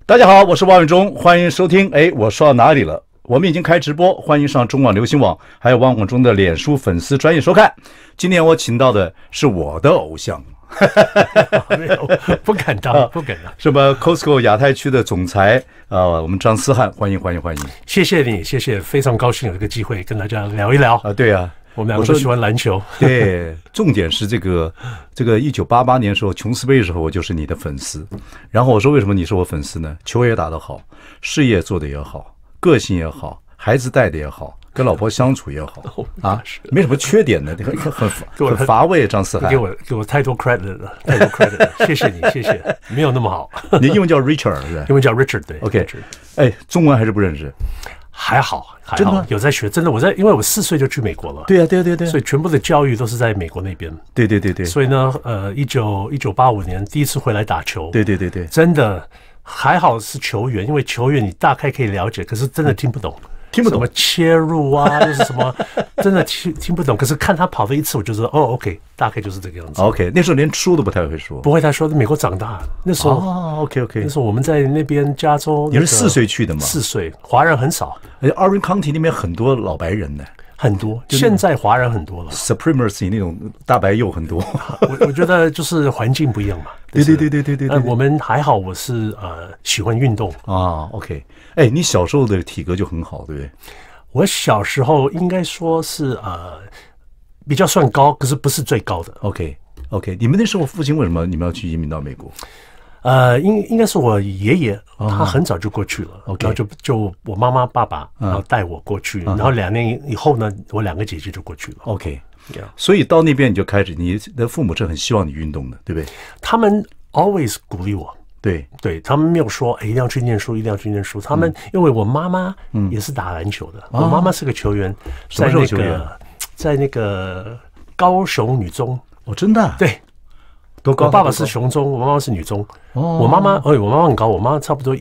大家好，我是王永忠，欢迎收听。我说到哪里了？我们已经开直播，欢迎上中网流行网，还有王永忠的脸书粉丝专页收看。今天我请到的是我的偶像， 没有，不敢当，不敢当。 什么 Costco 亚太区的总裁我们张思翰，欢迎。 谢谢你，谢谢，非常高兴有这个机会跟大家聊一聊啊。对啊， 我们两个都喜欢篮球。 对，重点是这个1988年的时候，琼斯杯的时候，我就是你的粉丝。然后我说为什么你是我粉丝呢？球也打得好，事业做得也好，个性也好，孩子带的也好，跟老婆相处也好啊，没什么缺点的，很乏味。张思翰给我太多 credit 了，太多 credit 了，谢谢你，谢谢。没有那么好。 你英文叫 Richard 是吧？ 英文叫 Richard， 对。 OK， 中文还是不认识？ 还好， 真的吗？ 有在学，真的。因为我4岁就去美国了。 对啊， 所以全部的教育都是在美国那边。 对。 所以呢，1985年第一次回来打球。 对。 真的还好是球员，因为球员你大概可以了解，可是真的听不懂。什么切入啊，就是什么，真的听不懂。可是看他跑了一次，我就知道OK， 大概就是这个样子。 OK， 那时候连说都不太会说， 不会太说。美国长大那时候 OK， 那时候我们在那边加州， 你是4岁去的吗 ？4岁，华人很少。 而且 Orange County 那边很多老白人呢， 很多。现在华人很多了 ，Supremacy 那种大白幼很多。 我觉得就是环境不一样嘛。 对。 我们还好，我是喜欢运动啊。OK， 你小时候的体格就很好，对不对？ 我小时候应该说是比较算高，可是不是最高的。 OK， 你们那时候父亲为什么你们要去移民到美国？ 应该是我爷爷，他很早就过去了，然后就我妈妈爸爸，然后带我过去，然后2年以后呢，我2个姐姐就过去了。 OK， 所以到那边你就开始，你的父母是很希望你运动的，对不对？ 他们 always 鼓励我。对，他们没有说一定要去念书，一定要去念书。他们因为我妈妈也是打篮球的，我妈妈是个球员，在那个高雄女中。 真的？ 对。 多高？ 我爸爸是雄中，我妈妈是女中。我妈妈很高，我妈妈差不多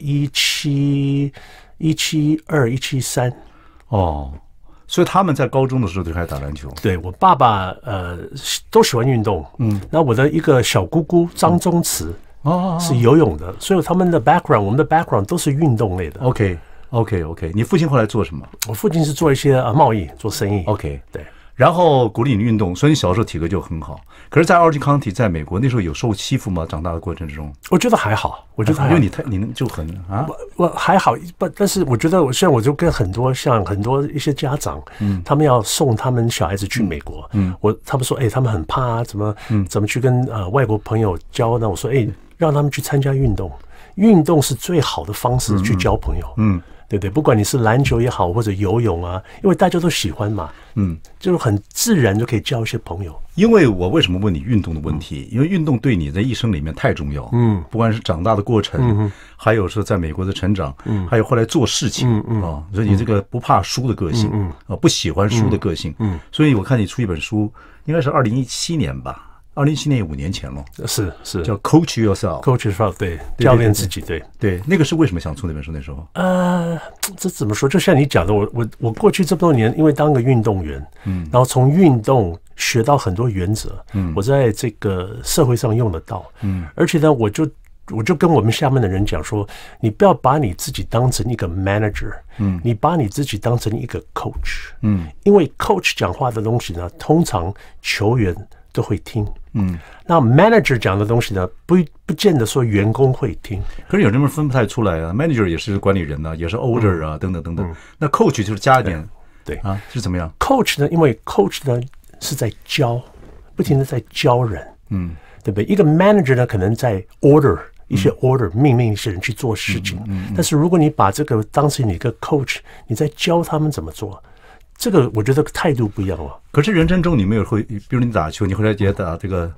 172、173。 所以他们在高中的时候就开始打篮球。 对，我爸爸都喜欢运动。那我的一个小姑姑张宗慈是游泳的，所以他们的 background， 我们的 background 都是运动类的。 OK， 你父亲后来做什么？ 我父亲是做一些贸易，做生意。 OK， 对。 然后鼓励你运动，所以你小时候体格就很好。可是，在Orange County，在美国那时候有受欺负吗？长大的过程之中， 我觉得还好。因为你就很我还好，但是我觉得现在我就跟很多一些家长，他们要送他们小孩子去美国，他们说他们很怕啊，怎么去跟外国朋友交呢？我说让他们去参加运动，运动是最好的方式去交朋友。对不对？不管你是篮球也好，或者游泳啊，因为大家都喜欢嘛，就是很自然就可以交一些朋友。 因为我为什么问你运动的问题？因为运动对你的一生里面太重要，不管是长大的过程，还有说在美国的成长，还有后来做事情，所以你这个不怕输的个性，不喜欢输的个性，所以我看你出一本书，应该是2017年吧。2017年5年前了， 是叫 Coach Yourself，Coach Yourself， 对，教练自己， 对，那个是为什么想出那本书？那时候， 这怎么说？就像你讲的，我过去这么多年，因为当个运动员，然后从运动学到很多原则，我在这个社会上用得到，而且呢，我就跟我们下面的人讲说，你不要把你自己当成一个 manager，你把你自己当成一个 coach，因为 coach 讲话的东西呢，通常球员都会听，那 manager 讲的东西呢，不见得说员工会听。 可是有人分不太出来啊 ，manager 也是管理人啊，也是 older 啊，等等。那 coach 就是加一点， 对啊，是怎么样 ？coach 呢，因为 coach 呢是在教，不停的在教人，对不对？一个 manager 呢，可能在 order 一些 order 命令一些人去做事情，但是如果你把这个当成你一个 coach， 你在教他们怎么做。这个我觉得态度不一样了。 可是人生中你没有会，比如你打球，你后来也打这个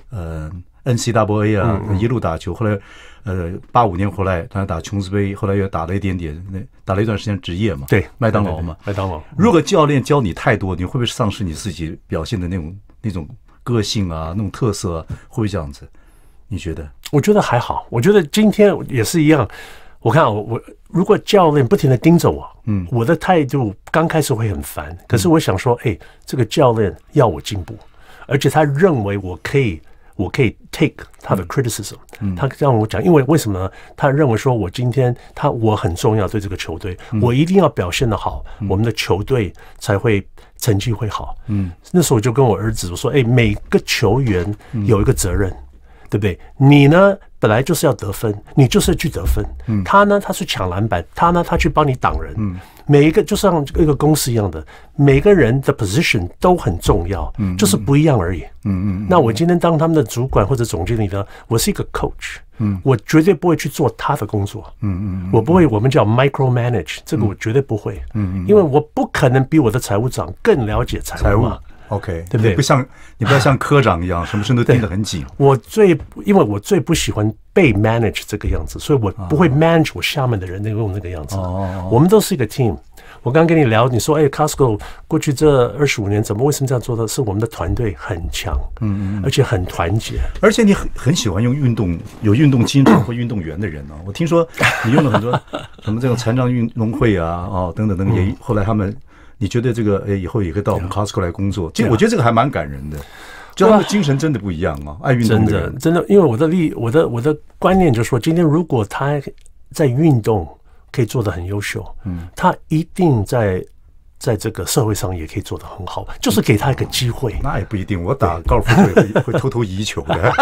NCAA 啊，一路打球，后来85年回来，他打琼斯杯，后来又打了一点点，打了一段时间职业嘛， 对， 麦当劳嘛， 麦当劳。 如果教练教你太多，你会不会丧失你自己表现的那种个性啊，那种特色啊，会不会这样子？你觉得？ 我觉得还好，我觉得今天也是一样。我看我如果教练不停的盯着我，我的态度刚开始会很烦，可是我想说，这个教练要我进步，而且他认为我可以我可以 take 他的 criticism，他让我讲，因为为什么呢？他认为说我今天我很重要对这个球队，我一定要表现得好，我们的球队才会成绩会好。那时候我就跟我儿子我说，每个球员有一个责任，对不对？你呢本来就是要得分，你就是去得分。他呢他去抢篮板，他呢他去帮你挡人。每一个就像一个公司一样的，每个人的 position 都很重要，就是不一样而已。那我今天当他们的主管或者总经理呢，我是一个 coach，我绝对不会去做他的工作。我不会，我们叫 micro manage， 这个我绝对不会。因为我不可能比我的财务长更了解财务嘛。 OK， 对不对？ 你不要像科长一样，什么事都盯得很紧。 因为我最不喜欢被 manage 这个样子，所以我不会 manage 我下面的人用那个样子。我们都是一个 team。我刚刚跟你聊，你说Costco 过去这25年为什么这样做的？是我们的团队很强，而且很团结， 而且你很喜欢用有运动精神或运动员的人我听说你用了很多什么这种残障运动会等等等，也后来他们。你觉得这个以后也可以到我们 Costco 来工作？其实我觉得这个还蛮感人的，就他们的精神真的不一样爱运动的人真的，因为我的观念就是说，今天如果他在运动可以做得很优秀，他一定在这个社会上也可以做得很好，就是给他一个机会。 那也不一定，我打高尔夫会偷偷移球的。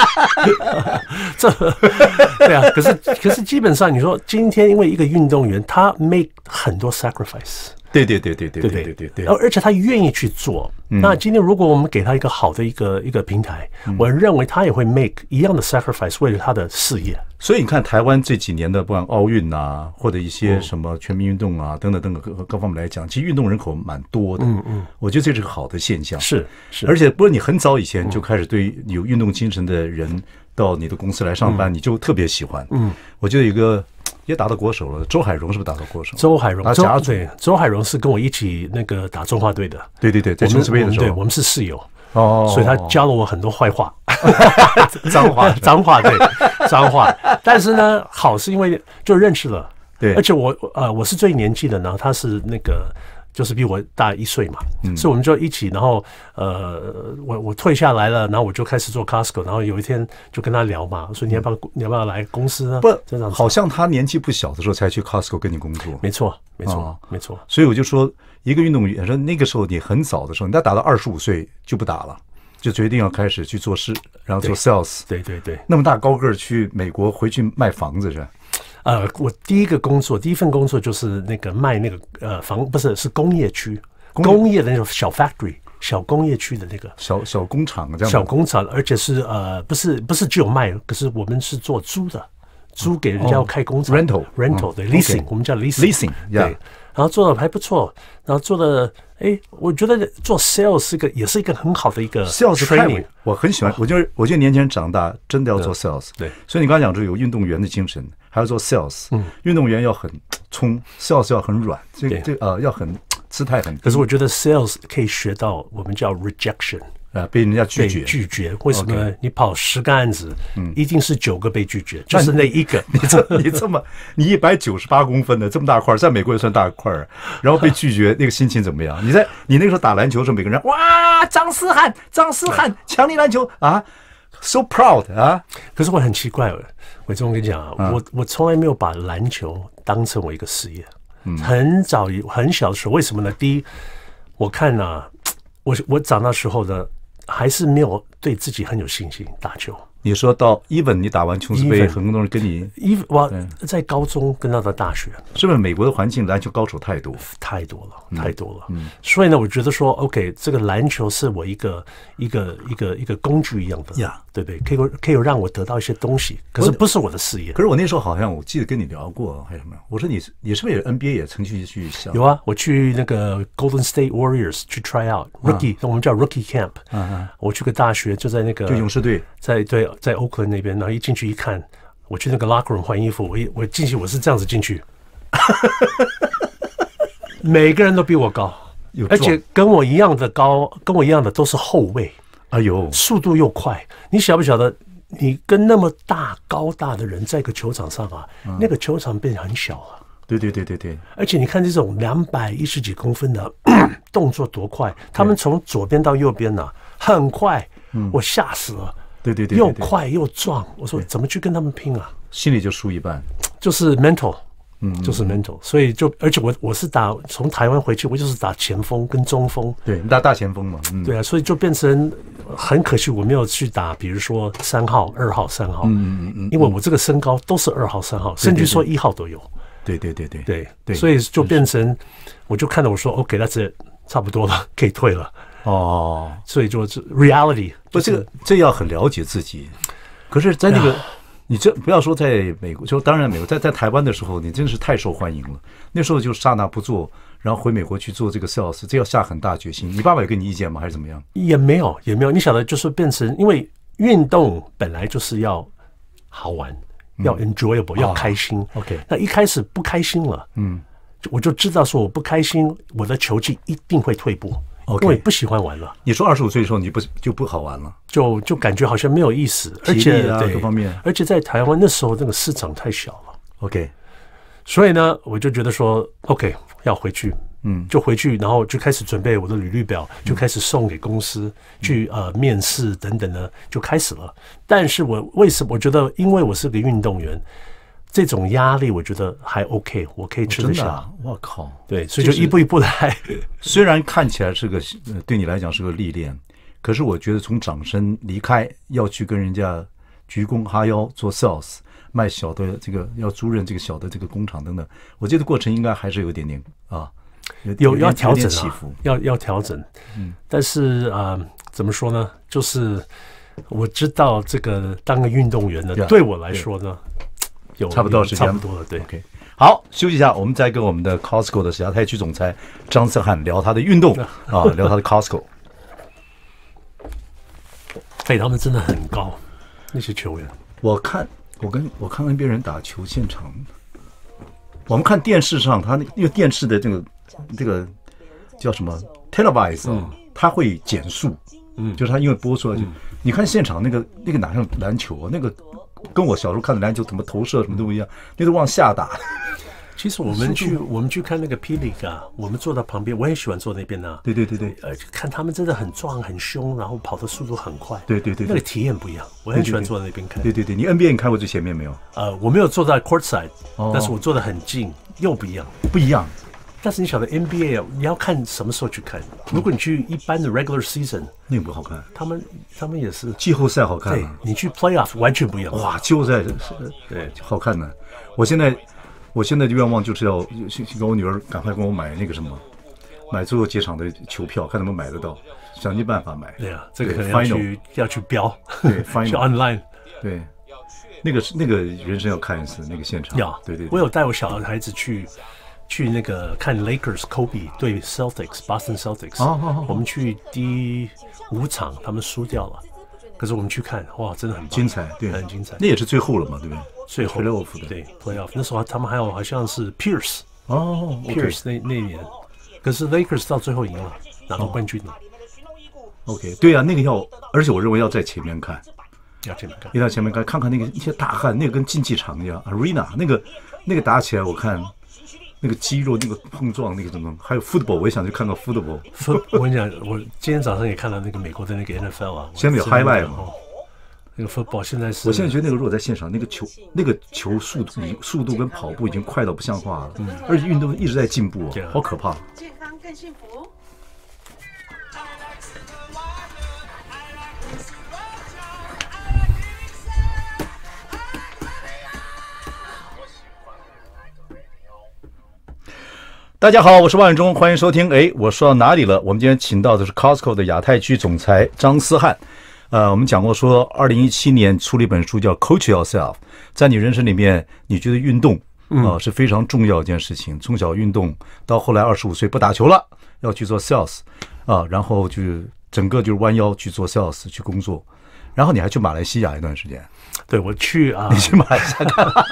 对啊，可是基本上你说今天因为一个运动员，他 make 很多 sacrifice。对，而且他愿意去做。那今天如果我们给他一个好的一个平台，我认为他也会 make 一样的 sacrifice 为了他的事业。 所以你看台湾这几年的不管奥运或者一些什么全民运动等等各方面来讲，其实运动人口蛮多的。我觉得这是个好的现象。 是， 而且不是你很早以前就开始对有运动精神的人到你的公司来上班，你就特别喜欢。我觉得有一个。也打到国手了，周海荣是不是打到国手？ 周海荣，周海荣是跟我一起打中华队的。 对，在城市杯的时候， 对，我们是室友。所以他教了我很多坏话，脏话，对，脏话。但是呢，好是因为就认识了， 对， 而且我是最年纪的呢，他是就是比我大1岁嘛，所以我们就一起，然后我退下来了，然后我就开始做 Costco， 然后有一天就跟他聊嘛，说你要不要来公司呢？ 不，好像他年纪不小的时候才去 Costco 跟你工作。 没错。 所以我就说，一个运动员说那个时候你很早的时候，你打到25岁就不打了，就决定要开始去做事，然后做 sales。 对， 那么大高个儿去美国回去卖房子是吧？ 我第一份工作就是卖房，不是工业区，工业的那种小 factory， 小工业区的小工厂这样。 小工厂，而且是不是只有卖，可是我们是做租的，租给人家要开工厂 rental 对 leasing， 我们叫 leasing 对， 然后做的还不错，然后做的我觉得做 sales 也是一个很好的一个 sales training， 我很喜欢。我觉得年轻人长大真的要做 sales。 对， 所以你刚才讲说有运动员的精神，还要做 sales。运动员要很冲 ，sales 要很软，要很姿态很低。 可是我觉得 sales 可以学到我们叫 rejection。 被人家拒绝，为什么呢？你跑10个案子，一定是9个被拒绝，就是那一个。 你198公分的这么大块，在美国也算大块，然后被拒绝，那个心情怎么样？你那个时候打篮球的时候，每个人哇，张思翰，强力篮球，so proud 可是我很奇怪，伟忠，我跟你讲我从来没有把篮球当成我一个事业。很小的时候，为什么呢？第一，我看我长大时候呢，还是没有对自己很有信心打球。 你说到 even 你打完琼斯杯，很多人跟你我在高中跟到大学， 是不是美国的环境篮球高手太多了？所以呢，我觉得说 OK， 这个篮球是我一个工具一样的，对不对？可以让我得到一些东西，可是不是我的事业。 可是我那时候好像我记得跟你聊过，还有什么？我说你是不是也 NBA 也曾去想？ 有啊，我去那个 Golden State Warriors 去 try out rookie，我们叫 rookie camp。我去个大学，就在就勇士队， 在 Oakland 那边，然后一进去一看，我去那个 locker room 换衣服，我进去我是这样子进去，每个人都比我高，而且跟我一样的高，跟我一样的都是后卫， 哎呦， 速度又快，你晓不晓得？你跟那么高大的人在一个球场上那个球场变得很小啊。 对， 而且你看这种210几公分的动作多快，他们从左边到右边很快，我吓死了。 对， 又快又壮。我说怎么去跟他们拼啊？ 心里就输一半， 就是 mental。就是 mental， 所以而且我是从台湾回去，我就是打前锋跟中锋， 对，大前锋嘛， 对啊，所以就变成很可惜，我没有去打，比如说3号、2号、3号，因为我这个身高都是2号、3号，甚至说1号都有，对，所以就变成我就看到我说 OK，that's it， 差不多了，可以退了，所以就是 reality， 不，这要很了解自己，可是，在那个。你这不要说在美国，就当然美国在台湾的时候，你真的是太受欢迎了。那时候就刹那不做，然后回美国去做这个 sales， 这要下很大决心。你爸爸有给你意见吗？还是怎么样？ 也没有。你晓得，就是变成因为运动本来就是要好玩，要 enjoyable，要开心。 OK， 那一开始不开心了，我就知道说我不开心，我的球技一定会退步。因为不喜欢玩了。 你说25岁的时候你就不好玩了， 就感觉好像没有意思，而且各方面， 而且在台湾那时候那个市场太小了。 OK， 所以呢，我就觉得说 OK 要回去，就回去，然后就开始准备我的履历表，就开始送给公司去面试等等呢，就开始了。但是为什么我觉得，因为我是个运动员。这种压力我觉得还 OK， 我可以吃得下。 真的啊，我靠！ 对，所以就一步一步来。 虽然看起来是个对你来讲是个历练，可是我觉得从掌声离开，要去跟人家鞠躬哈腰做 sales， 卖小的这个要租任这个小的这个工厂等等，我觉得过程应该还是有点啊， 要调整起伏， 要调整。但是怎么说呢？就是我知道这个当个运动员呢，对我来说呢。 差不多时间， 差不多了，对。 OK， 好，休息一下，我们再跟我们的 Costco 的亚太区总裁张思翰聊他的运动聊他的 Costco。 他们真的很高，那些球员。我看 NBA 人打球现场，我们看电视上，他因为电视的这个叫什么 televise，他会减速，就是他因为播出来就，你看现场那个哪像篮球啊，那个。跟我小时候看的篮球怎么投射什么都不一样，那都往下打。 其实我们去看那个霹雳啊，我们坐到旁边，我也喜欢坐那边啊。 对， 看他们真的很壮很凶，然后跑的速度很快。 对， 那个体验不一样，我很喜欢坐在那边看。 对，你 NBA 你看过最前面没有？ 我没有坐在 court side，但是我坐得很近，又不一样。 不一样。 但是你晓得 NBA 你要看什么时候去看？如果你去一般的 regular season， 那个不好看。 他们也是季后赛好看。 对，你去 playoff 完全不一样。 哇，季后赛对好看呢。我现在的愿望就是要跟我女儿赶快跟我买那个什么，买最后几场的球票，看能不能买得到，想尽办法买。 对啊，这个可能要去标， 对去 online。 对，那个人生要看一次那个现场。对， 我有带我小孩子去那个看 Lakers Kobe 对 Boston Celtics， 我们去第5场，他们输掉了，可是我们去看，哇，真的很精彩，对， 很精彩。 那也是最后了嘛，对不对？ 最后 playoff 的， 对 playoff， 那时候他们还有好像是 Pierce Pierce 那一年，可是 Lakers 到最后赢了，拿到冠军了。 OK， 对啊，那个而且我认为要在前面看， 要前面看， 要在前面看看那个一些大汉，那个跟竞技场一样 ，arena 那个打起来，我看。那个肌肉，那个碰撞，那个怎么？还有 football， 我也想去看看 football。 我跟你讲，我今天早上也看到那个美国的那个 NFL 啊， 现在有 highlight 嘛？ 那个 football 现在是， 我现在觉得那个如果在现场，那个球速度跟跑步已经快到不像话了，而且运动一直在进步，好可怕。 健康更幸福。 大家好，我是万忠，欢迎收听。我说到哪里了？我们今天请到的是 Costco 的亚太区总裁张思翰。我们讲过说，2017年出了一本书叫《Coach Yourself》。在你人生里面，你觉得运动是非常重要的一件事情。从小运动到后来25岁不打球了，要去做 sales 然后就整个就是弯腰去做 sales 去工作。然后你还去马来西亚一段时间。 对，我去你去马来西亚干嘛？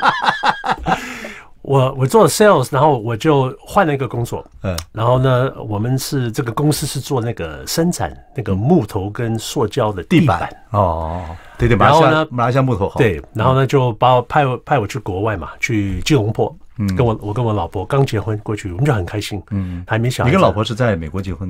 我做了 sales， 然后我就换了一个工作。然后呢，我们这个公司是做那个生产那个木头跟塑胶的地板。对， 然后呢，马来西亚木头好。 对，然后呢就把我派我去国外嘛，去吉隆坡。我跟我老婆刚结婚过去，我们就很开心。还没小孩。 你跟老婆是在美国结婚的？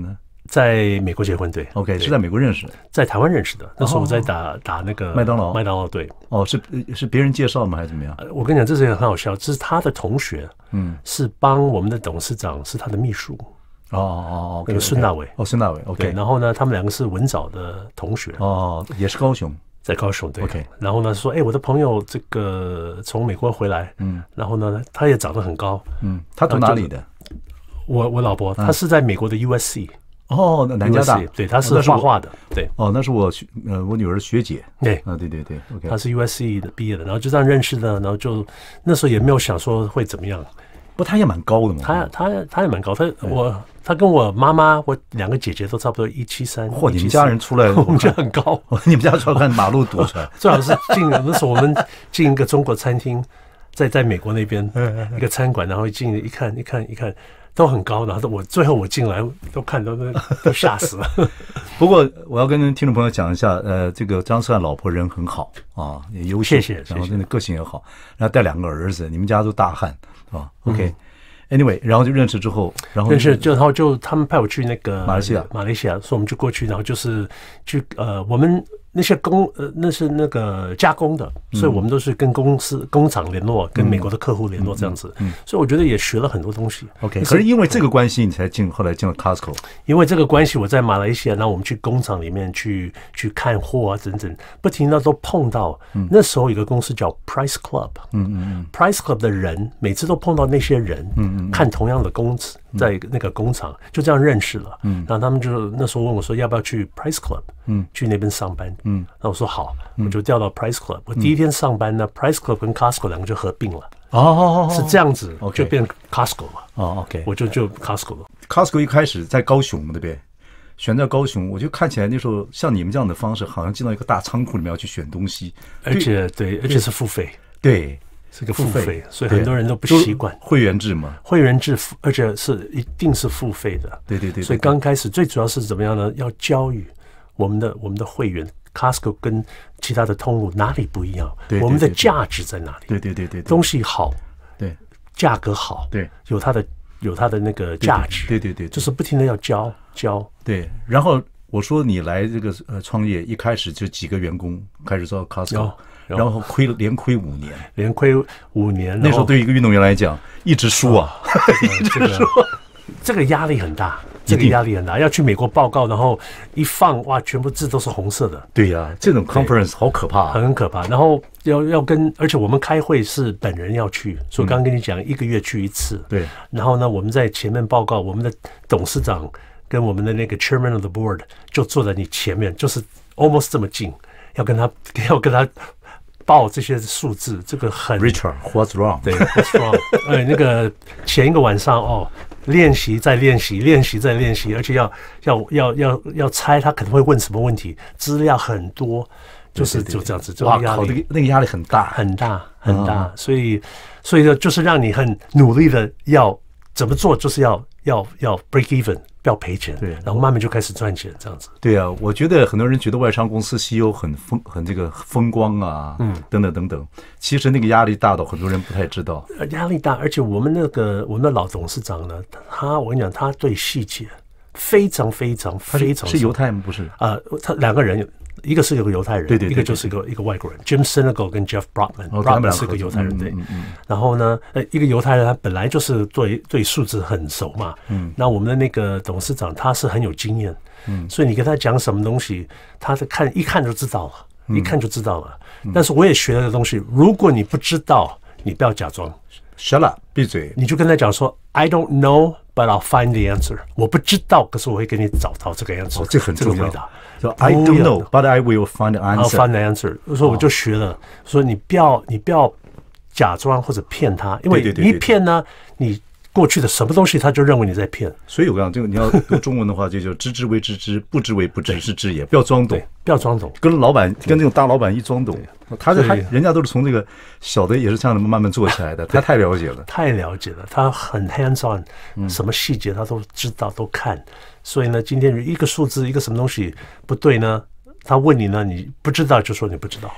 在美国结婚，对 ，OK， 是在美国认识的， 在台湾认识的。那时候我在打那个麦当劳， 对。 哦，是别人介绍吗？还是怎么样？ 我跟你讲，这是一个很好笑，这是他的同学，是帮我们的董事长，是他的秘书。那个孙大伟， 孙大伟 ，OK。 然后呢，他们两个是文藻的同学， 也是高雄， 在高雄，对 ，OK。 然后呢，说，我的朋友这个从美国回来，然后呢，他也长得很高， 他读哪里的？ 我老婆，她是在美国的 USC。 那南加大， 对，她是画画的，对。 那是我女儿学姐， 对， 对 ，OK。 她是 USC 的毕业的，然后就这样认识的，然后就那时候也没有想说会怎么样。 不，她也蛮高的嘛。 她也蛮高，她跟我妈妈，我两个姐姐都差不多173。 �h，你们家人出来， 我们家很高。 你们家出来看马路堵出来， 最好是那时候我们进一个中国餐厅，在美国那边一个餐馆，然后一看。都很高，然后最后我进来都看都吓死了。 不过我要跟听众朋友讲一下，这个张思翰老婆人很好啊，也优秀， 谢谢， 然后真的个性也好，然后带2个儿子，你们家都大汉啊 ，OK。Anyway， 然后就认识之后，然后就他们派我去那个马来西亚， 所以我们就过去，然后就是去我们。那些那是那个加工的，所以我们都是跟工厂联络，跟美国的客户联络这样子。所以我觉得也学了很多东西。 OK， 可是因为这个关系，你才后来进了 Costco。 因为这个关系，我在马来西亚，然后我们去工厂里面去看货啊，等等，不停的都碰到。那时候有个公司叫 Price Club，Price Club 的人每次都碰到那些人，看同样的在那个工厂，就这样认识了。然后他们就那时候问我说要不要去 Price Club，去那边上班。那我说好，我就调到 Price Club。我第一天上班呢，Price Club 跟 Costco 两个就合并了。是这样子，就变 Costco 了。 OK， 我就 Costco 了。 Costco 一开始在高雄，对不对？选在高雄，我就看起来那时候像你们这样的方式，好像进到一个大仓库里面要去选东西， 而且是付费， 对， 是个付费，所以很多人都不习惯会员制嘛。 会员制，而且一定是付费的。 对。 所以刚开始最主要是怎么样呢？要教育我们的会员。Costco 跟其他的通路哪里不一样？我们的价值在哪里？ 对， 东西好， 对， 价格好， 对， 有它的那个价值， 对， 就是不停的要教。 对，然后我说你来这个创业，一开始就几个员工开始做 Costco， 然后连亏5年，那时候对于一个运动员来讲，一直输啊， 这个压力很大。要去美国报告，然后一放哇，全部字都是红色的。 对呀，这种 conference 好可怕， 很可怕。然后要跟，而且我们开会是本人要去，所以刚刚跟你讲1个月去1次。 对。然后呢，我们在前面报告，我们的董事长跟我们的那个 chairman of the board 就坐在你前面，就是 almost 这么近，要跟他报这些数字，这个很 Richard what's wrong？ 对 ，what's wrong？ 那个前一个晚上练习再练习，而且要猜他可能会问什么问题，资料很多，就这样子，这个压力， 那个压力很大， 所以就是让你很努力的要怎么做，就是要 break even， 不要赔钱， 对， 然后慢慢就开始赚钱，这样子。 对啊，我觉得很多人觉得外商公司 CEO 很这个风光啊，等等，其实那个压力大到很多人不太知道。 压力大，而且我们的老董事长呢，我跟你讲，他对细节非常是犹太吗？不是他2个人。一个是有个犹太人， 对， 一个就是一个外国人 ，Jim Sinegal 跟 Jeff Brotman，Brotman 是个犹太人，对。然后呢，一个犹太人他本来就是对数字很熟嘛，那我们的那个董事长他是很有经验，所以你跟他讲什么东西，他一看就知道了，但是我也学了个东西，如果你不知道，你不要假装 ，shut up， 闭嘴， 你就跟他讲说 I don't know。But I'll find the answer。我不知道，可是我会给你找到这个 answer。 这很重要。 回答。 So I don't know, but I will find the answer. I'll find the answer。所以我就学了，说你不要假装或者骗他，因为你一骗呢，你过去的什么东西他就认为你在骗。 所以我讲这个，你要读中文的话，就叫知之为知之，不知为不知，是知也。不要装懂， 不要装懂。 跟这种大老板一装懂，人家都是从这个小的也是这样的慢慢做起来的，他太了解了， 他很 hands on，什么细节他都知道都看。所以呢，今天一个数字一个什么东西不对呢，他问你呢，你不知道就说你不知道。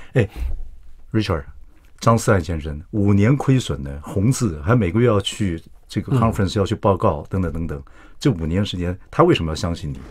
Richard， 张思翰先生5年亏损的红字，还每个月要去这个 conference 要去报告等等，这5年时间，他为什么要相信你？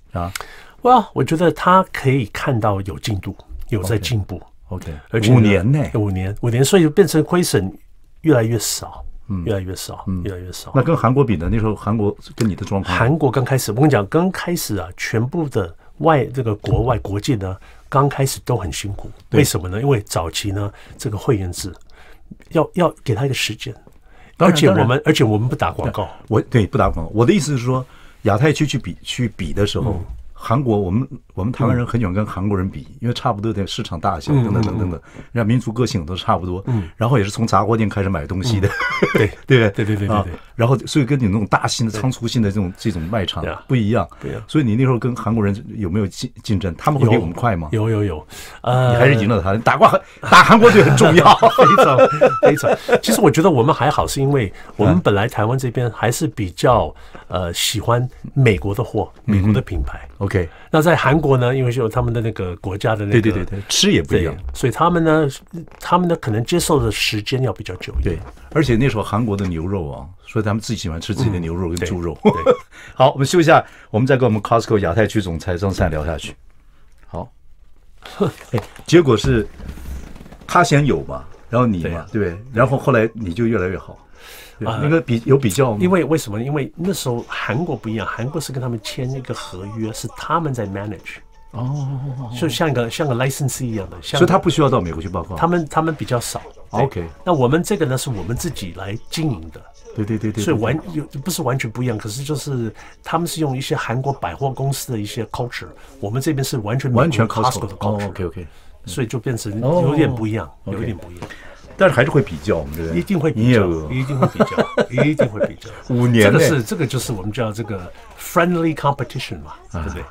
啊？ 我觉得他可以看到有进度，有在进步。 OK， 而且 5年呢 ，5年，所以就变成亏损越来越少，越来越少，越来越少。 那跟韩国比呢？那时候韩国跟你的状况， 韩国刚开始，我跟你讲，刚开始啊，全部的这个国际呢，刚开始都很辛苦。为什么呢？因为早期呢，这个会员制要给他一个时间，而且我们不打广告， 不打广告。我的意思是说，亚太区去比的时候。韩国，我们台湾人很喜欢跟韩国人比，因为差不多的市场大小等等等等的，让民族个性都差不多。然后也是从杂货店开始买东西的，对。然后所以跟你那种大型的仓储性的这种卖场不一样。所以你那时候跟韩国人有没有竞争？他们会比我们快吗？ 有。 你还是赢了他。打韩国队很重要， 非常。其实我觉得我们还好，是因为我们本来台湾这边还是比较喜欢美国的货，美国的品牌。 OK， 那在韩国呢，因为有他们的那个国家的那个对，吃也不一样， 所以他们呢可能接受的时间要比较久一点。 对，而且那时候韩国的牛肉啊，所以他们自己喜欢吃自己的牛肉跟猪肉。 对， 好，我们休息一下，我们再跟我们 Costco 亚太区总裁张思翰聊下去。好，结果是他先有嘛，然后你嘛，对不对？然后后来你就越来越好。那个有比较吗？ 因为什么？因为那时候韩国不一样，韩国是跟他们签一个合约，是他们在 manage。就像个 licensee 一样的， 所以他不需要到美国去报告。 他们比较少。 OK， 那我们这个呢是我们自己来经营的。 对， 所以不是完全不一样，可是就是他们是用一些韩国百货公司的一些 culture， 我们这边是完全 Costco 的 culture。 OK， 所以就变成有点不一样，有点不一样。 但是还是会比较，对不对？ 一定会比较，一定会比较，一定会比较。 5年， 这个就是我们叫这个 friendly competition 嘛，对不对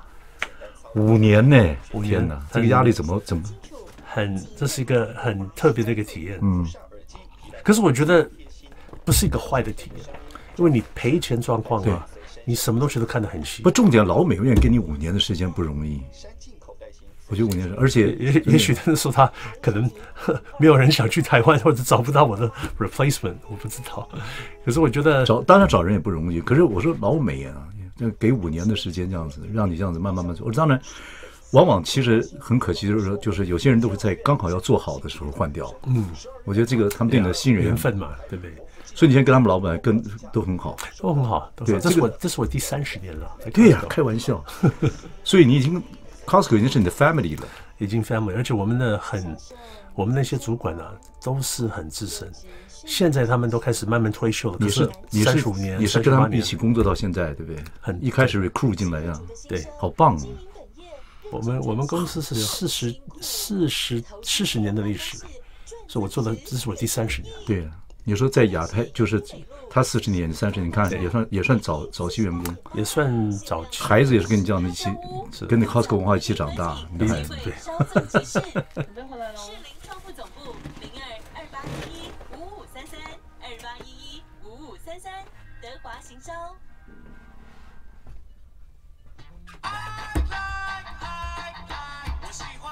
？5年呢？5年呐，这个压力怎么？ 这是一个很特别的一个体验。可是我觉得不是一个坏的体验，因为你赔钱状况啊，你什么东西都看得很细。 不，重点老美愿意给你5年的时间不容易。我觉得5年，而且也许那时候他可能没有人想去台湾，或者找不到我的 replacement， 我不知道。可是我觉得当然找人也不容易。可是我说老美啊，给5年的时间这样子，让你这样子慢慢做。当然，往往其实很可惜，就是有些人都会在刚好要做好的时候换掉。我觉得这个他们对你的信任缘分嘛，对不对？ 所以你现在跟他们老板都很好， 都很好。对，这是我第30年了。 对呀，开玩笑。所以你已经。Costco 已经是你的 family 了， 已经 family， 而且我们那些主管啊都是很资深，现在他们都开始慢慢退休了。 你是 35年， 你是跟他们一起工作到现在，对不对？一开始 recruit 进来呀， 对， 好棒啊！ 我们公司是40年的历史，所以我做的这是我第30年。 对。你说在亚太，就是他40年、30年，你看也算早期员工， 也算早期。 孩子也是跟你这样的一起，跟你 Costco 文化一起长大。你的孩子对。 士林创富总部0228115533，28115533，德华行销。我喜欢。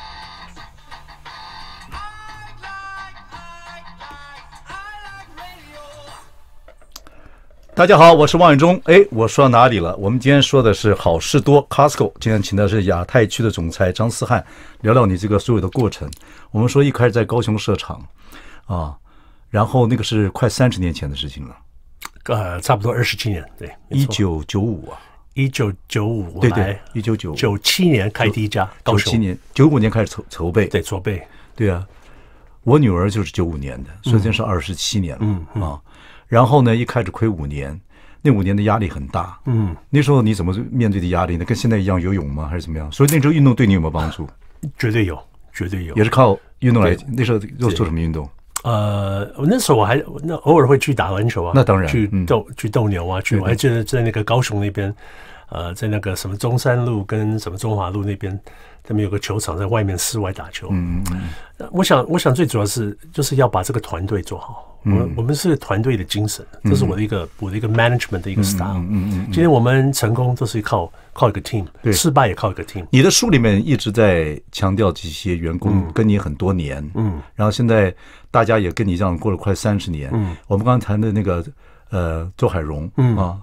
大家好，我是王永忠。我说到哪里了？我们今天说的是好事多 Costco， 今天请的是亚太区的总裁张思翰，聊聊你这个所有的过程。我们说一开始在高雄设厂啊，然后那个是快30年前的事情了， 差不多27年，对 ，1995啊 ，1995， 对，1995，97 年开第一家，高雄 97年，95年开始筹备， 对，筹备， 对啊，我女儿就是95年的，所以真是27年了，然后呢，一开始亏5年，那5年的压力很大。那时候你怎么面对的压力呢？跟现在一样游泳吗？还是怎么样？所以那时候运动对你有没有帮助？ 绝对有，也是靠运动来。那时候又做什么运动？ 那时候我偶尔会去打篮球啊， 那当然去斗牛啊，我还记得在那个高雄那边，在那个什么中山路跟什么中华路那边，他们有个球场，在外面室外打球。我想最主要就是要把这个团队做好。我们是团队的精神，这是我的一个 management 的一个 style。今天我们成功都是靠一个 team， 失败也靠一个 team。 你的书里面一直在强调这些员工跟你很多年，然后现在大家也跟你这样过了快30年。我们刚才谈的那个周海荣啊。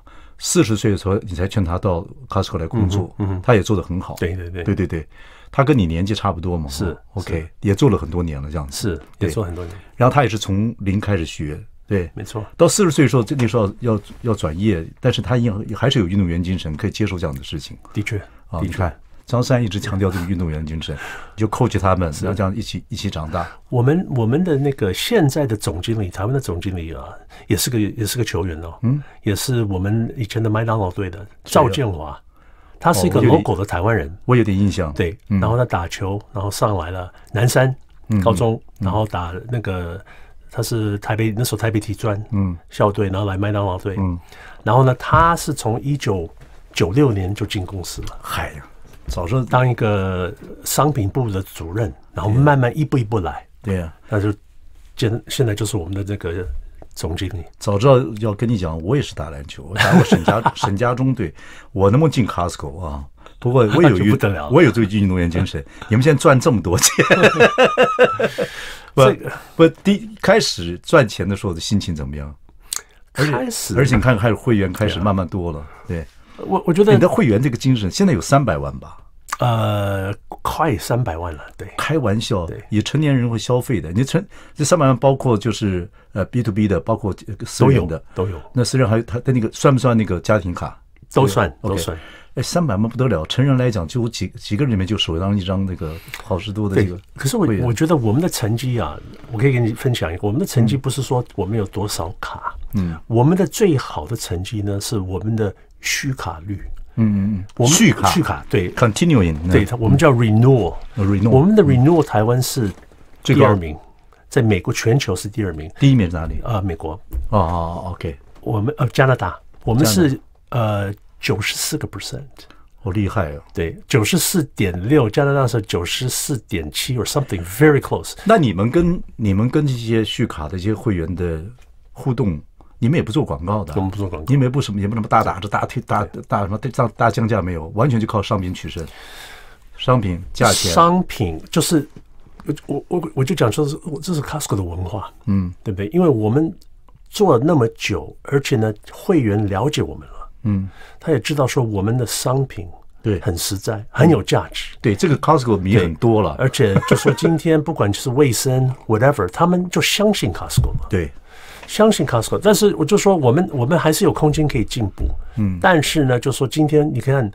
40岁的时候你才劝他到 Costco 来工作，他也做得很好。对，他跟你年纪差不多嘛， 是 OK， 也做了很多年了，这样子是也做很多年。 然后他也是从零开始学，对， 没错。 到40岁的时候，那时候要转业，但是他还是有运动员精神，可以接受这样的事情。 的确啊，你看张三一直强调这个运动员精神，就 coach 他们，然后这样一起长大。 我们的那个现在的总经理，台湾的总经理啊，也是个球员哦，也是我们以前的麦当劳队的赵建华。他是一个 local 的台湾人， 我有点印象。 对，然后他打球，然后上来了南山高中，然后打那个他是那时候台北体专校队，然后来麦当劳队，然后呢，他是从1996年就进公司了。 嗨呀，早知道当一个商品部的主任，然后慢慢一步一步来。 对呀， 那就现在就是我们的这个总经理。 早知道要跟你讲，我也是打篮球，我打过沈家中队，我能不能进 Costco 啊？不过我有我有这个运动员精神。你们现在赚这么多钱，开始赚钱的时候的心情怎么样？而且你看，开始会员开始慢慢多了。对， 我觉得你的会员这个精神现在有300万吧？ 快300万了。对， 开玩笑，也成年人会消费的。这300万包括就是B to B 的，包括私人的都有。 那私人还有他的那个算不算那个家庭卡？ 都算。 300万不得了，成人来讲就有几个人里面就手上一张那个好事多的这个。 可是我觉得我们的成绩啊，我可以跟你分享一个，我们的成绩不是说我们有多少卡，我们的最好的成绩呢是我们的续卡率。我们续卡对 ，continuing 对，我们叫 renewal。我们的 renewal 台湾是第2名，在美国全球是第2名， 第1名是哪里？ 美国。 OK。 我们加拿大，我们是94%， 好厉害啊！ 对，94.6，加拿大是94.7 or something very close。 那你们跟这些续卡的这些会员的互动？你们也不做广告的， 我们不做广告， 你们也不什么大打着大什么大降价没有，完全就靠商品取胜，商品价钱， 商品就是我就讲说这是 Costco 的文化，对不对？因为我们做了那么久，而且呢，会员了解我们了，他也知道说我们的商品对很实在，很有价值， 对这个 Costco 迷很多了， 而且就说今天不管就是卫生 whatever， 他们就相信 Costco 了， 对。 相信 Costco， 但是我就说我们还是有空间可以进步，但是呢，就说今天你看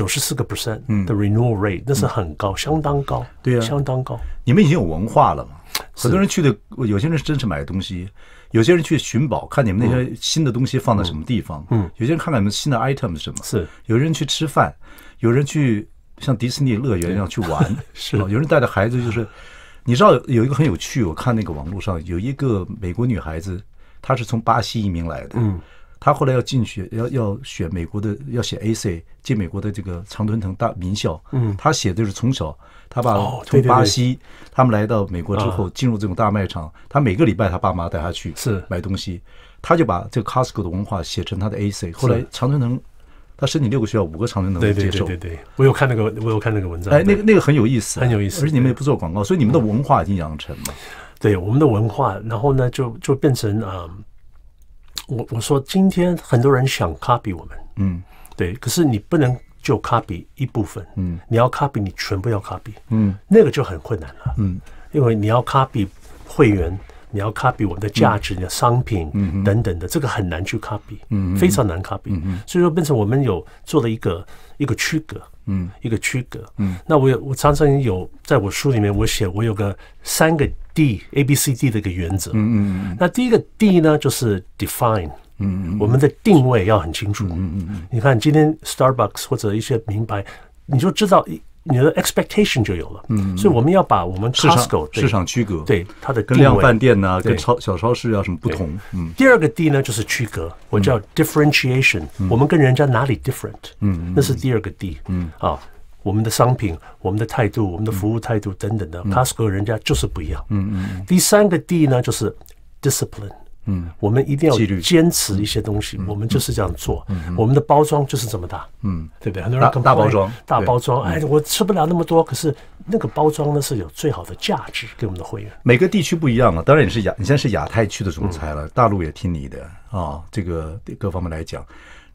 94% 的 renewal rate，那是很高，相当高， 对啊， 相当高。 你们已经有文化了嘛？很多人去的，有些人是真是买东西，有些人去寻宝，看你们那些新的东西放在什么地方，有些人看看你们新的 item 是什么， 是有人去吃饭，有人去像迪士尼乐园一样去玩， 是有人带着孩子，就是你知道有一个很有趣，我看那个网络上有一个美国女孩子。他是从巴西移民来的，他后来要进学，要选美国的，要写 AC 进美国的这个常春藤大名校，他写的就是从小他爸从巴西，他们来到美国之后进入这种大卖场，他每个礼拜他爸妈带他去买东西，他就把这个 Costco 的文化写成他的 AC， 后来常春藤他申请6个学校5个常春藤都接受， 对，我有看那个文章， 那个很有意思， 很有意思， 而且你们也不做广告，所以你们的文化已经养成了。 对我们的文化，然后呢，就变成我说今天很多人想 copy 我们，对，可是你不能就 copy 一部分，你要 copy 你全部要 copy，那个就很困难了，因为你要 copy 会员，你要 copy 我们的价值、你的商品等等的，这个很难去 copy，非常难 copy，所以说变成我们有做了一个区隔。一个区隔。那我常常有在我书里面我有个3个 D ABCD 的一个原则。那第一个 D 呢就是 define，我们的定位要很清楚。你看今天 Starbucks 或者一些名牌，你就知道你的 expectation 就有了。所以我们要把我们 Costco 市场区隔， 对它的跟量贩店呐、跟小超市啊什么不同。 第2个 D 呢就是区隔，我叫 differentiation，我们跟人家哪里 different，那是第2个 D。我们的商品、我们的态度、我们的服务态度等等的，Costco 人家就是不一样。第3个 D 呢就是 discipline。我们一定要坚持一些东西，我们就是这样做。我们的包装就是这么大，对不对？很多人大包装， 大包装，哎，我吃不了那么多，可是那个包装呢是有最好的价值给我们的会员。 每个地区不一样啊，当然你现在是亚太区的总裁了，大陆也听你的啊，这个各方面来讲，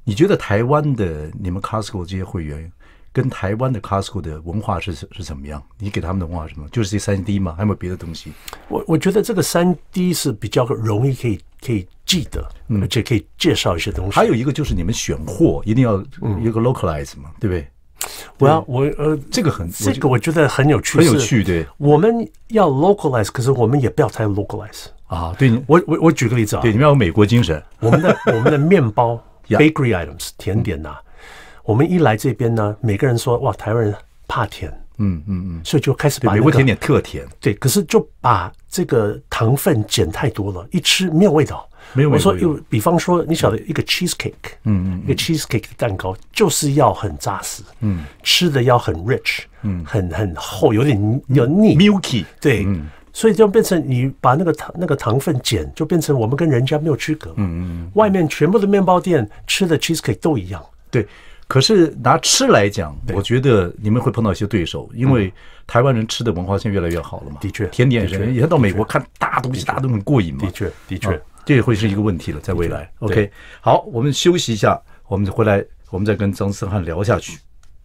你觉得台湾的你们 Costco 这些会员跟台湾的 Costco 的文化是怎么样？你给他们的文化是什么？就是这3D 吗？还有没有别的东西？ 我觉得这个3D 是比较容易可以记得，而且可以介绍一些东西。 还有一个就是你们选货一定要有个 localize 嘛，对不对？ 这个我觉得很有趣， 很有趣。对， 我们要 localize， 可是我们也不要太 localize 啊。对， 我举个例子啊， 对，你们要有美国精神。 我们的面包bakery items 甜点呐，我们一来这边呢，每个人说哇，台湾人怕甜，所以就开始把美国甜点特甜， 对，可是就把这个糖分减太多了，一吃没有味道。 没有味道。 我说，比方说，你晓得一个 cheesecake，一个 cheesecake 的蛋糕就是要很扎实，吃的要很 rich，很厚，有点腻 milky， 对，所以就变成你把那个糖分减，就变成我们跟人家没有区隔，外面全部的面包店吃的 cheesecake 都一样， 对。可是拿吃来讲，我觉得你们会碰到一些对手，因为台湾人吃的文化现在越来越好了嘛。 的确， 甜点人以前到美国看大东西很过瘾嘛。 的确， 这也会是一个问题了，在未来。OK， 好，我们休息一下，我们回来，我们再跟张思翰聊下去。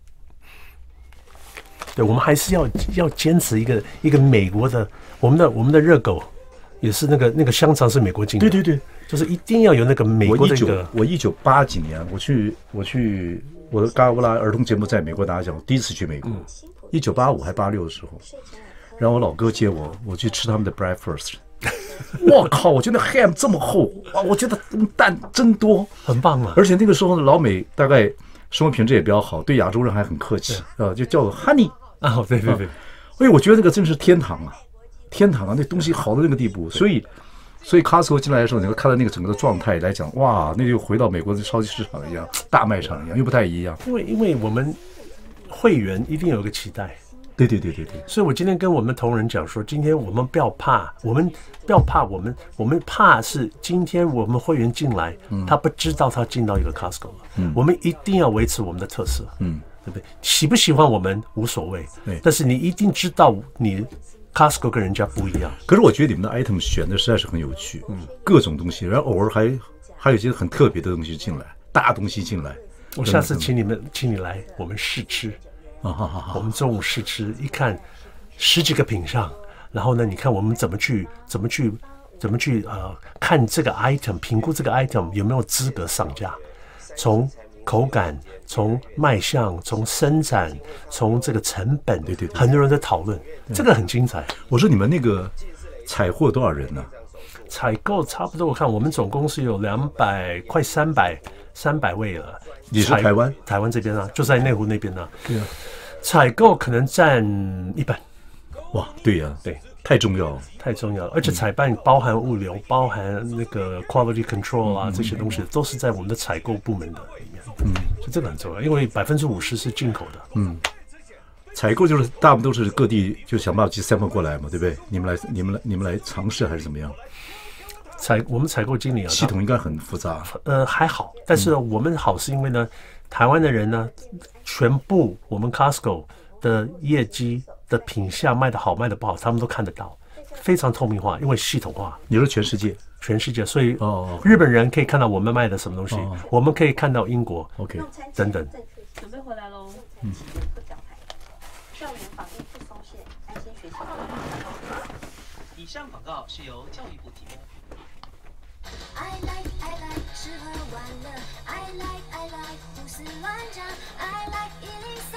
对，我们还是要坚持一个美国的，我们的热狗也是那个香肠是美国进的。 对， 就是一定要有那个美国的一个。 我1980几年，我去我的嘎乌拉儿童节目在美国打奖，第一次去美国，1985还86的时候，然后我老哥接我去吃他们的 breakfast。我靠！我觉得 ham 这么厚啊，我觉得蛋真多， 很棒啊！ 而且那个时候的老美大概生活品质也比较好，对亚洲人还很客气啊，就叫我 honey 啊，对。 哎，我觉得这个真是天堂啊，那东西好到那个地步，所以 Costco 进来的时候，你会看到那个整个的状态来讲，哇，那就回到美国的超级市场一样，大卖场一样，又不太一样。 因为我们会员一定有一个期待。 对， 所以我今天跟我们同仁讲说，今天我们不要怕，我们怕是今天我们会员进来，他不知道他进到一个 Costco 了，我们一定要维持我们的特色，对不对？喜不喜欢我们无所谓，但是你一定知道你 Costco 跟人家不一样。 可是我觉得你们的 item 选的实在是很有趣，各种东西，然后偶尔还有一些很特别的东西进来，大东西进来。 我下次请你来，我们试吃。我们中午试吃，一看10几个品项，然后呢，你看我们怎么去看这个 item， 评估这个 item 有没有资格上架，从口感，从卖相，从生产，从这个成本， 对， 很多人在讨论，这个很精彩。 我说你们那个采货多少人呢？ 采购差不多，我看我们总共是有200快300位了。 你是台湾这边啊，就在内湖那边啊。 对啊， 采购可能占1半。 哇，对呀， 对， 太重要了， 而且采办包含物流，包含那个 quality control 啊，这些东西都是在我们的采购部门的里面。所以这个很重要，因为50%是进口的。 采购就是大部分都是各地就想办法寄 sample 过来嘛，对不对？你们来尝试还是怎么样？ 我们采购经理啊， 系统应该很复杂。 还好，但是我们好是因为呢，台湾的人呢，全部我们 Costco 的业绩的品项卖得好卖得不好，他们都看得到，非常透明化，因为系统化。 你说全世界，所以日本人可以看到我们卖的什么东西，我们可以看到英国 ，OK， 等等。 准备回来喽。校园防疫不松懈，安心学习。 以上广告是由教育部提供。 I like 吃喝玩乐 I like 胡思乱想 I like 103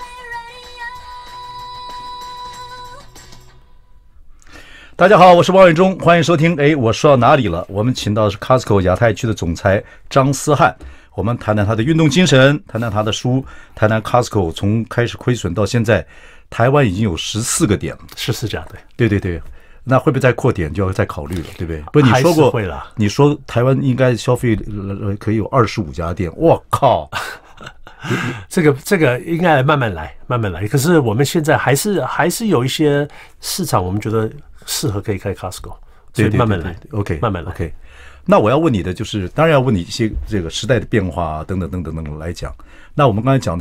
Radio。 大家好，我是王伟忠，欢迎收听。我说到哪里了？我们请到的是 Costco 亚太区的总裁张思翰，我们谈谈他的运动精神，谈谈他的书，谈谈 Costco 从开始亏损到现在，台湾已经有14个点了 ，14家， 对。那会不会再扩点就要再考虑了，对不对？不，你说过会了。 你说台湾应该消费可以有25家店，我靠！ 这个应该慢慢来。可是我们现在还是有一些市场，我们觉得适合可以开 Costco， 所以慢慢来。 OK， 慢慢来。 OK。那我要问你的就是，当然要问你一些这个时代的变化啊，等等来讲。那我们刚才讲的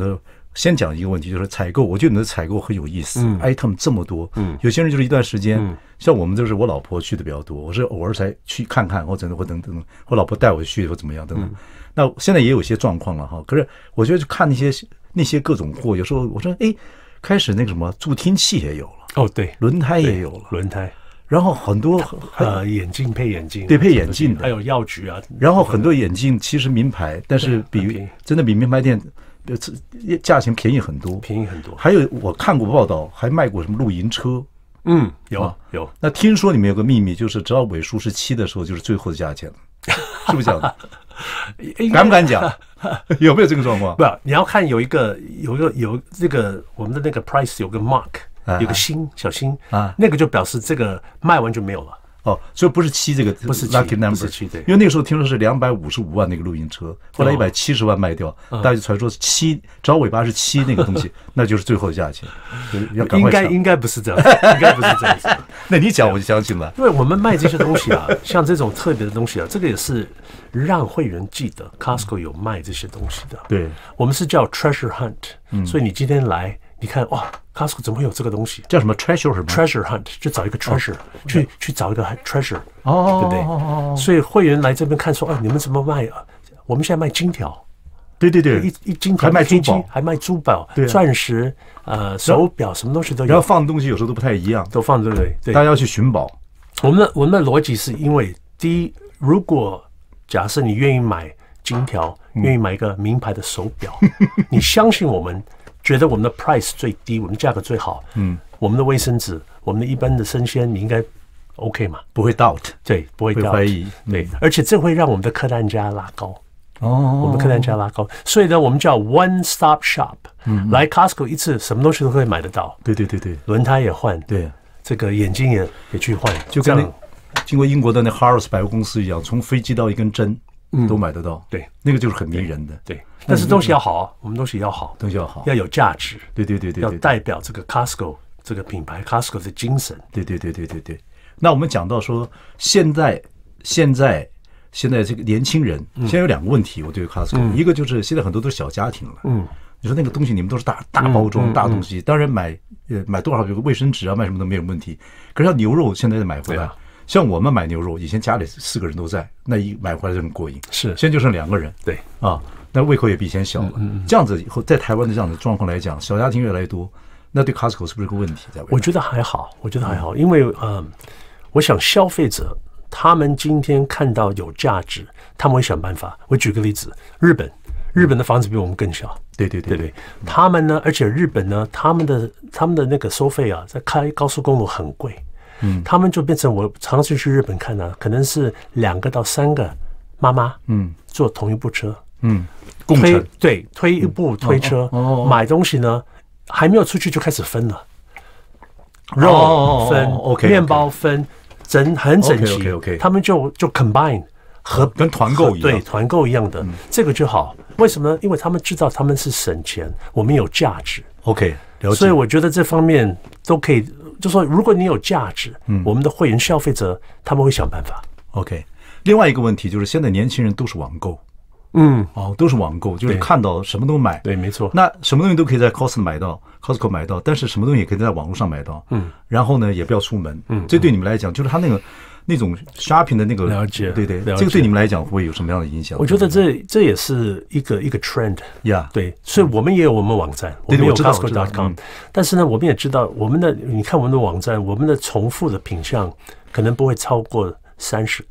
先讲一个问题，就是采购。我觉得你的采购很有意思，item 这么多，有些人就是一段时间，像我们就是我老婆去的比较多，我是偶尔才去看看，或者或等等，我老婆带我去或怎么样等等。那现在也有一些状况了哈，可是我觉得看那些各种货，有时候我说，哎，开始那个什么助听器也有了， 哦，对， 轮胎也有了， 轮胎。 然后很多眼镜配眼镜， 对，配眼镜的， 还有药局啊。 然后很多眼镜其实名牌，但是真的比名牌店价钱便宜很多， 便宜很多。还有我看过报道，还卖过什么露营车。 有。 那听说里面有个秘密，就是只要尾数是7的时候，就是最后的价钱了，是不是这样的？敢不敢讲？有没有这个状况？ 不，你要看有这个我们的那个 price 有个 mark。有个小星啊，那个就表示这个卖完就没有了。 哦，所以不是7这个， 不是 lucky number， 不是7，对。 因为那个时候听说是255万那个露营车，后来170万卖掉，大家就传说是7，只要尾巴是7那个东西，那就是最后的价钱。要赶快应该不是这样，应该不是这样子。 那你讲我就相信了， 因为我们卖这些东西啊，像这种特别的东西啊，这个也是让会员记得 Costco 有卖这些东西的。 对， 我们是叫 treasure hunt，所以你今天来。你看哇 ，Costco 怎么会有这个东西？ 叫什么 treasure 什么 treasure hunt， 就找一个 treasure，去找一个 treasure， 对不对？所以会员来这边看说，你们怎么卖啊？我们现在卖金条， 对， 一金条还卖珠宝， 还卖珠宝，钻石，手表，什么东西都有。 然后放的东西有时候都不太一样， 都放对不对？对， 大家要去寻宝。 我们的逻辑是因为，第一，如果假设你愿意买金条，愿意买一个名牌的手表，你相信我们。觉得我们的 price 最低，我们价格最好，我们的卫生纸，我们的一般的生鲜，你应该 OK 嘛？ 不会 doubt， 对，不会 doubt， 怀疑， 对，而且这会让我们的客单价拉高。我们客单价拉高，所以呢，我们叫 one stop shop，来 Costco 一次，什么东西都可以买得到。 对， 轮胎也换， 对， 这个眼镜也去换， 就跟经过英国的那 Harrods 百货公司一样，从飞机到一根针。都买得到， 对， 那个就是很迷人的， 对。但是东西要好啊，我们东西要好，要有价值， 对， 要代表这个 Costco 这个品牌 Costco 的精神， 对。那我们讲到说，现在这个年轻人，现在有2个问题，我对 Costco，一个就是现在很多都是小家庭了，你说那个东西你们都是大包装、大东西，当然买多少有个卫生纸啊，卖什么都没有问题，可是要牛肉现在买回来。像我们买牛肉，以前家里4个人都在，那一买回来就很过瘾。 是， 现在就剩2个人。 对啊，那胃口也比以前小了。这样子以后在台湾的这样的状况来讲，小家庭越来越多，那对 Costco 是不是个问题？ 我觉得还好，因为我想消费者他们今天看到有价值，他们会想办法。我举个例子，日本的房子比我们更小。对，他们呢，而且日本呢，他们的那个收费啊，在开高速公路很贵。他们就变成我常常去日本看啊，可能是2个到3个妈妈，坐同一部车， 共乘， 对，推一部推车，买东西呢还没有出去就开始分了，肉分，面包分，很整齐，他们就 combine 跟团购一样， 对，团购一样的，这个就好。为什么呢？因为他们知道他们是省钱，我们有价值 ，OK， 了解。 所以我觉得这方面都可以。就说如果你有价值，我们的会员消费者他们会想办法。 OK， 另外一个问题就是现在年轻人都是网购，都是网购，就是看到什么都买。 对，没错。 那什么东西都可以在 Costco 买到，但是什么东西也可以在网络上买到。然后呢，也不要出门。这对你们来讲，就是他那种 shopping 的那个了解， 对，这个对你们来讲会有什么样的影响？ 我觉得这也是一个 trend 呀， 对，所以我们也有我们网站，我们有 Costco.com， 但是呢，我们也知道你看我们的网站，我们的重复的品项可能不会超过30%，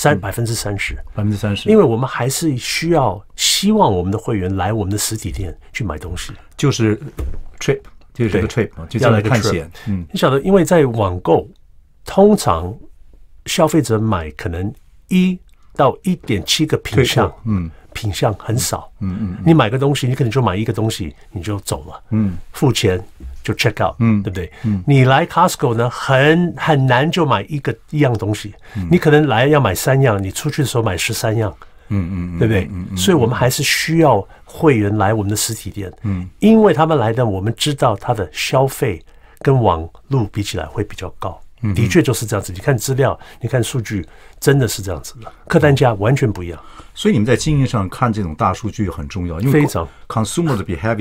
因为我们还是希望我们的会员来我们的实体店去买东西， 就是 trip， 就是个 trip， 就这样来探险。 你晓得，因为在网购通常消费者买可能1到1.7个品项，品项很少，你买个东西，你可能就买一个东西，你就走了，付钱就 check out，对不对？你来 Costco 呢，很难就买一样东西，你可能来要买3样，你出去的时候买13样，对不对？所以我们还是需要会员来我们的实体店，因为他们来的，我们知道他的消费跟网路比起来会比较高。的确就是这样子，你看资料，你看数据，真的是这样子的，客单价完全不一样。 所以你们在经营上看这种大数据很重要，因为非常 consumer 的 behavior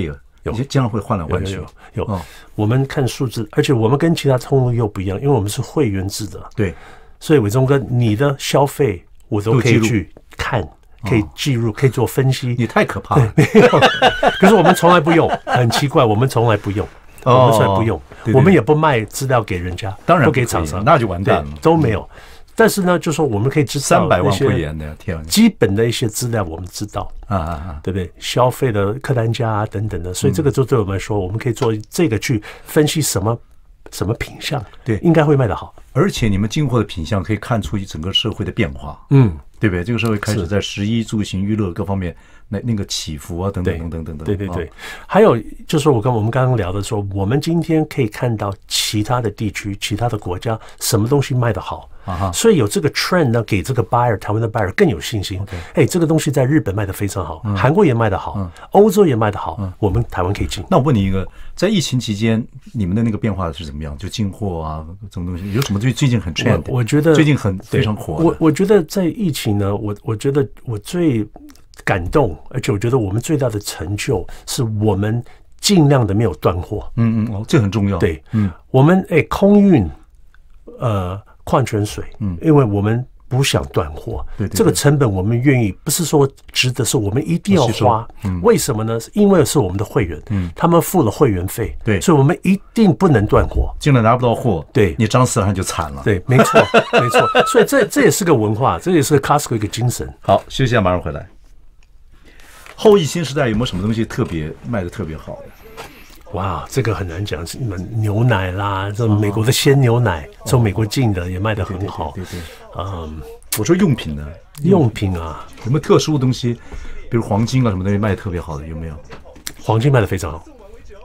有经常会换来换去。 有，我们看数字，而且我们跟其他通路又不一样，因为我们是会员制的。 对， 所以伟忠哥，你的消费我都可以去看，可以记录，可以做分析。 你太可怕了。 可是我们从来不用，很奇怪，我们从来不用。我们从来不用，我们也不卖资料给人家， 当然不给厂商， 那就完蛋了， 都没有。但是呢，就说我们可以知道 300万会员的，天啊， 基本的一些资料我们知道对不对？消费的客单价啊等等的，所以这个就对我们来说，我们可以做这个去分析什么品项， 对， 应该会卖得好。 而且你们进货的品项可以看出整个社会的变化，对不对？这个社会开始在食衣住行娱乐各方面那个起伏啊，等等等等等等。 对，还有就是我们刚刚聊的说，我们今天可以看到其他的地区、其他的国家什么东西卖得好。所以有这个 trend 呢，给这个 buyer 台湾的 buyer 更有信心。这个东西在日本卖得非常好，韩国也卖得好，欧洲也卖得好，我们台湾可以进。 那我问你一个，在疫情期间，你们的那个变化是怎么样？就进货啊，这种东西有什么最近很 trend？ 我觉得最近非常火。 我觉得在疫情呢，我觉得我最感动，而且我觉得我们最大的成就是我们尽量的没有断货。 这很重要。 对，我们空运矿泉水，因为我们不想断货，这个成本我们愿意，不是说值得，是我们一定要花。为什么呢？因为是我们的会员，他们付了会员费， 对， 所以我们一定不能断货。 进来拿不到货， 对， 你张思涵就惨了。 对，没错，没错。所以这也是个文化，这也是个 Costco 一个精神。 好，休息一下，马上回来。后疫新时代有没有什么东西特别卖的特别好的？ 哇，这个很难讲。牛奶啦，这美国的鲜牛奶，从美国进的也卖得很好。 对，我说用品呢？ 用品啊， 有没有特殊的东西，比如黄金啊什么东西卖得特别好的？有没有？ 黄金卖得非常好。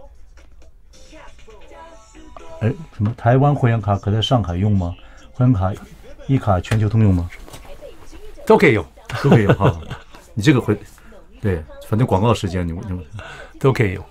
什么台湾会员卡可在上海用吗？会员卡一卡全球通用吗？ 都可以用， 都可以用哈。你这个对，反正广告时间你都可以用。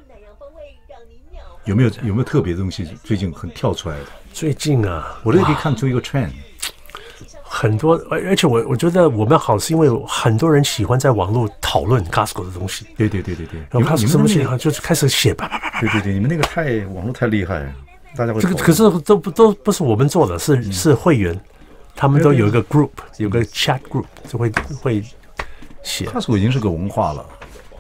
有没有特别的东西最近很跳出来的？ 最近啊， 我这可以看出一个 trend， 很多，而且我觉得我们好是因为很多人喜欢在网络讨论 Costco 的东西。对，然后 Costco 什么东西就是开始写对，你们那个网络太厉害，大家会这个可是都不是我们做的，是会员，他们都有一个 group， 有个 chat group 就会写。 Costco 已经是个文化了。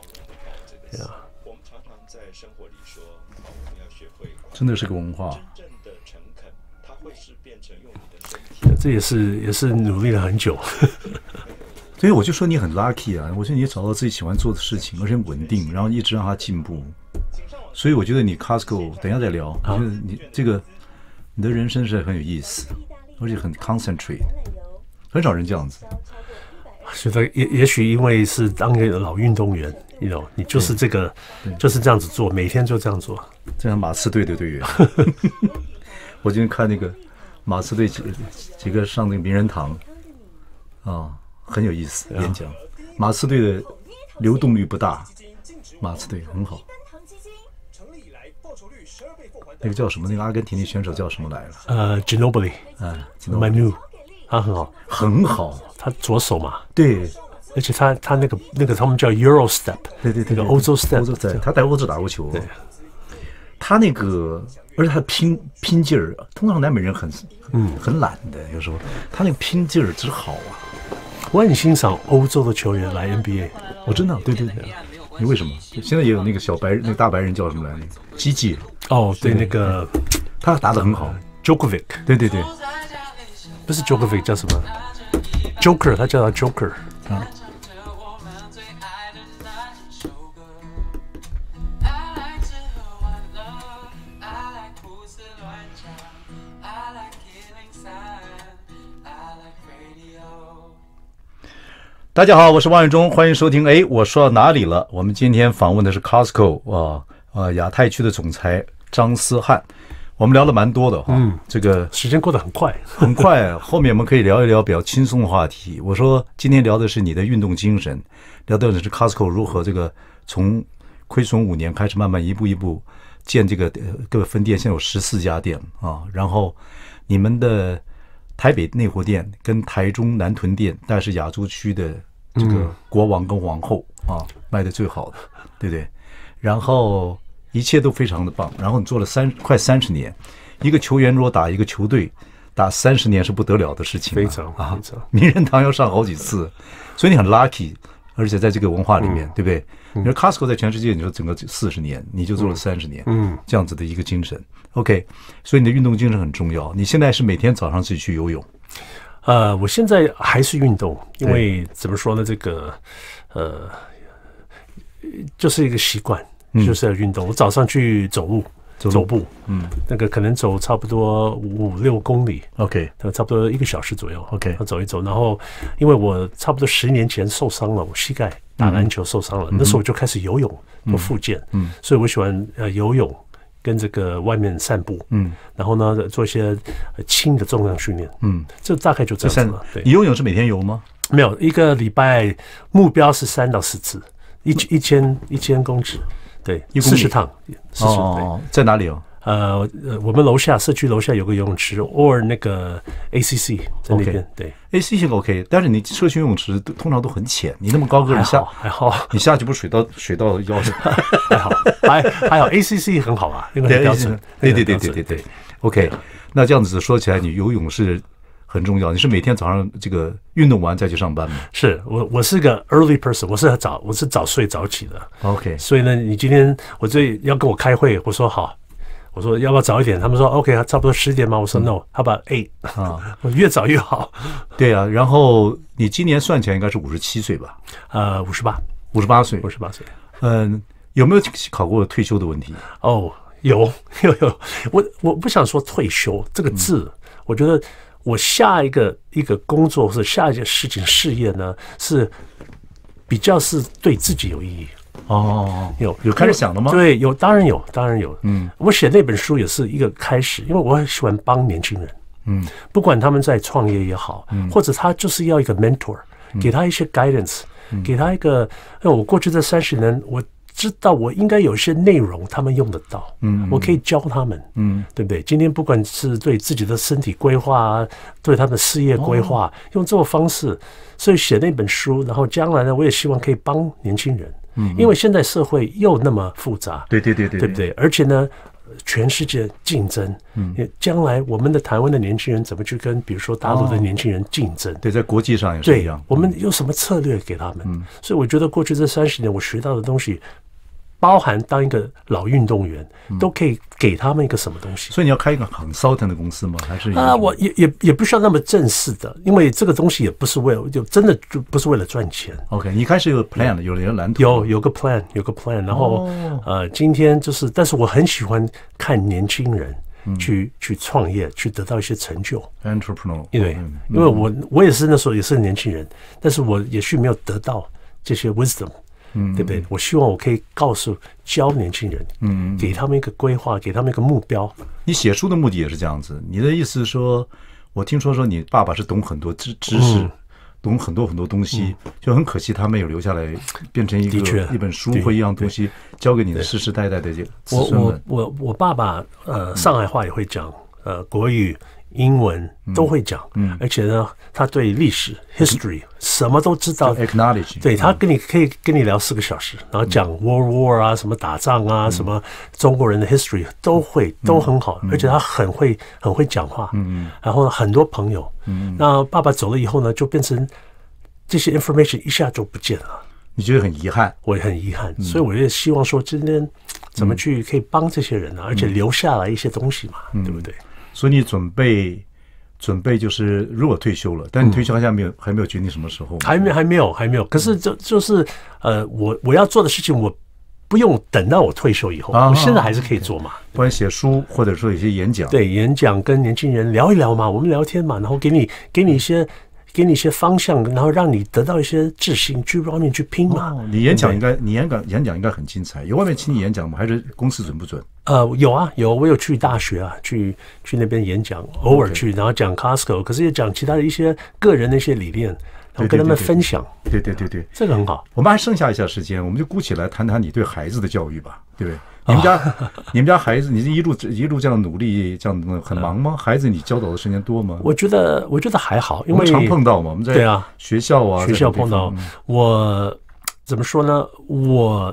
真的是个文化， 这也是努力了很久。 所以我就说你很 lucky 啊！我觉得你找到自己喜欢做的事情，而且稳定，然后一直让它进步。所以我觉得你 Costco 等一下再聊。我觉得你的人生是很有意思，而且很 concentrate， 很少人这样子。 觉得也许因为是当一个老运动员，你就是就是这样子做，每天就这样做。 这样马刺队的队员，我今天看那个马刺队几个上那个名人堂很有意思演讲。马刺队的流动率不大，马刺队很好。那个叫什么？那个阿根廷的选手叫什么来了 ？Ginobili， Manu， 他很好，他左手嘛。 对。 而且他那个他们叫 Euro Step， 对，那个欧洲 Step， 他在欧洲打过球。对，他那个，而且他的拼劲儿，通常南美人很懒的，有时候他那个拼劲儿之好啊。 我很欣赏欧洲的球员来 NBA， 我真的对。你为什么？现在也有那个小白人，那个大白人叫什么来着？基基。对，那个他打得很好。 Djokovic， 对， 不是 Djokovic 叫什么 ？Joker， 他叫他 Joker。 大家好，我是王永忠，欢迎收听。我说到哪里了？我们今天访问的是 Costco 亚太区的总裁张思翰。我们聊了蛮多的这个时间过得很快， 很快。后面我们可以聊一聊比较轻松的话题。我说今天聊的是你的运动精神，聊的是 Costco 如何这个从亏损5年开始，慢慢一步一步建这个各个分店，现在有14家店然后你们的台北内湖店跟台中南屯店，大概是亚洲区的这个国王跟王后卖的最好的，对不对？ 然后一切都非常的棒，然后你做了快30年。一个球员如果打一个球队打30年是不得了的事情， 非常啊，名人堂要上好几次，所以你很 lucky， 而且在这个文化里面，对不对？你说 Costco 在全世界，你说整个40年，你就做了30年，这样子的一个精神。OK， 所以你的运动精神很重要。你现在是每天早上自己去游泳？ 我现在还是运动，因为怎么说呢，这个就是一个习惯，就是要运动。我早上去走步，那个可能走差不多5-6公里 ，OK， 差不多1个小时左右 ，OK， 走一走。然后，因为我差不多10年前受伤了，我膝盖打篮球受伤了，那时候我就开始游泳做复健，所以我喜欢游泳跟这个外面散步，然后呢做一些轻的重量训练，这大概就这样子了。对， 你游泳是每天游吗？ 没有，一个礼拜目标是3到4次，1000公尺。对，40趟，40。 哦，在哪里哦？ 我们楼下社区楼下有个游泳池 ，or 那个 ACC 在那边。对 ，ACC OK， 但是你社区游泳池通常都很浅，你那么高个人下还好， 你下去不水到腰上， 还好 ACC 很好啊，那个很标准。 对 ，OK， 那这样子说起来，你游泳是很重要。你是每天早上这个运动完再去上班吗？ 是我是个 early person， 我是早睡早起的。 OK， 所以呢，你今天要跟我开会，我说好，我说要不要早一点？他们说 OK， 差不多10点吗？我说 No， how about 8？ 我越早越好。 对啊，然后你今年算起来应该是57岁吧？58岁。有没有考过退休的问题？ 哦，有。我不想说退休这个字，我觉得。我下一个工作或者下一件事情事业呢，是比较是对自己有意义。有开始想了吗？ 对，当然有。我写那本书也是一个开始，因为我很喜欢帮年轻人。不管他们在创业也好，或者他就是要一个 mentor，给他一些 guidance，给他一个。我过去这30年，我知道我应该有一些内容他们用得到，我可以教他们，对不对？今天不管是对自己的身体规划啊，对他们的事业规划，用这种方式，所以写那本书，然后将来呢，我也希望可以帮年轻人，因为现在社会又那么复杂， 对不对？而且呢，全世界竞争，将来我们的台湾的年轻人怎么去跟比如说大陆的年轻人竞争？ 对，在国际上也是一样。 我们有什么策略给他们？所以我觉得过去这30年我学到的东西。包含当一个老运动员，都可以给他们一个什么东西。 所以你要开一个consultant的公司吗？还是我也不需要那么正式的，因为这个东西也不是真的就不是为了赚钱。 OK， 你开始有 plan 有人蓝图， 有个 plan， 然后今天就是，但是我很喜欢看年轻人去创业，去得到一些成就。 entrepreneur， 因为我也是那时候也是年轻人，但是我也许没有得到这些 wisdom。对不对？我希望我可以教年轻人，给他们一个规划，给他们一个目标。 你写书的目的也是这样子。你的意思是说，我听说你爸爸是懂很多知识，懂很多东西，就很可惜他没有留下来，变成一本书或一样东西，交给你的世世代代的子孙们。 我爸爸上海话也会讲，国语。英文都会讲，而且呢，他对历史 history 什么都知道。 acknowledge， 对，他可以跟你聊4个小时，然后讲 World War 啊，什么打仗啊，什么中国人的 history 都很好，而且他很会讲话。然后很多朋友，那爸爸走了以后呢，就变成这些 information 一下就不见了。 你觉得很遗憾？我也很遗憾，所以我也希望说今天怎么去可以帮这些人啊，而且留下来一些东西嘛，对不对？ 所以你准备就是如果退休了，但你退休还没有决定什么时候？ 还没有。可是就是我要做的事情，我不用等到我退休以后，我现在还是可以做嘛。 不然写书或者说有些演讲， 对，演讲跟年轻人聊一聊嘛，我们聊天嘛，然后给你一些方向，然后让你得到一些自信，去外面去拼嘛。 你演讲应该很精彩。有外面请你演讲吗？还是公司准不准？ 有啊，我有去大学啊，去那边演讲，偶尔去，然后讲 Costco， 可是也讲其他的一些个人的一一些理念，然后跟他们分享。 对， 这个很好。 我们还剩下一下时间，我们就姑且来谈谈你对孩子的教育吧，对不对？你们家孩子，你一路这样努力，这样很忙吗？孩子，你教导的时间多吗？ 我觉得还好，因为我们常碰到嘛，我们在学校碰到。我怎么说呢？我